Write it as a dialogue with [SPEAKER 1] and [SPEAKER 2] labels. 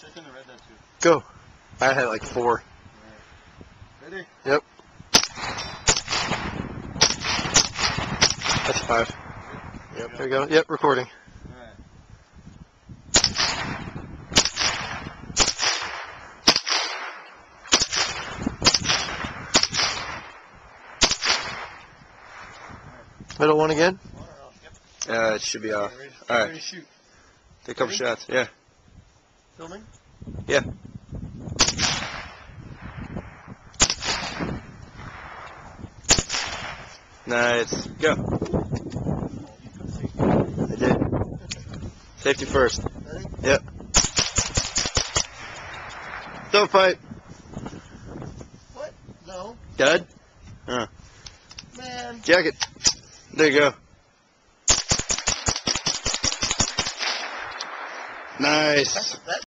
[SPEAKER 1] Check in the red then too.
[SPEAKER 2] Go. I had like 4.
[SPEAKER 1] Right. Ready?
[SPEAKER 2] Yep. That's 5. Yep. There we go. Yep. Recording.
[SPEAKER 1] Alright.
[SPEAKER 2] Middle one again.
[SPEAKER 1] Yep.
[SPEAKER 2] It should be off.
[SPEAKER 1] Ready,
[SPEAKER 2] All right.
[SPEAKER 1] ready to shoot.
[SPEAKER 2] Take a couple shots. Yeah.
[SPEAKER 1] Filming?
[SPEAKER 2] Yeah. Nice. Go. I did. Safety first.
[SPEAKER 1] Ready?
[SPEAKER 2] Yep. Don't fight.
[SPEAKER 1] What? No.
[SPEAKER 2] Dead? Huh.
[SPEAKER 1] Man.
[SPEAKER 2] Jacket. There you go. Nice.
[SPEAKER 1] That's